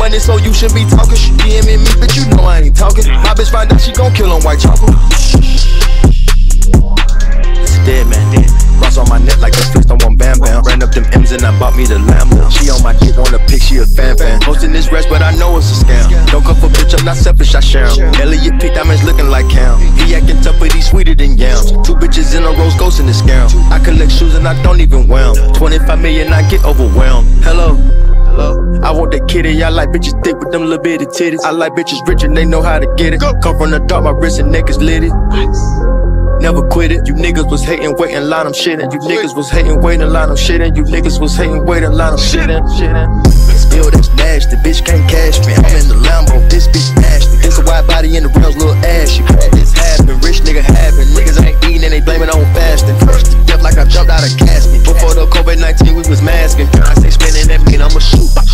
money, so you should be talking. DMing me, but you know I ain't talking. My bitch find out she gon' kill on white chocolate. It's dead man, dead. Cross on my neck like the flicks on one Bam Bam. Ran up them M's and I bought me the Lambo. She on my dick, wanna pick, she a fan. Posting this rest, but I know it's a scam. Don't come for bitch, I'm not selfish, I share 'em. Elliot pick diamonds looking like Cam. He acting tough, but he sweeter than yams. 2 bitches in a row, ghost in the scam. I collect shoes and I don't even wear 'em. 25 million, I get overwhelmed. Hello. I want that kitty, I like bitches thick with them little bitty titties. I like bitches rich and they know how to get it. Come from the dark, my wrist and neck is litty. Never quit it. You niggas was hating, waiting, line them shitting. You niggas was hating, waiting, line them shitting. You niggas was hating, waiting, line them shitting. Still, that's nasty. Bitch can't cash me. I'm in the Lambo. This bitch nasty. This a wide body in the rails, little ashy. This happen, rich nigga happen. Niggas ain't eating and they blame it on fasting. First to death like I jumped out of casket. Before the COVID-19, we was masking. I say spinning that mean I'ma shoot.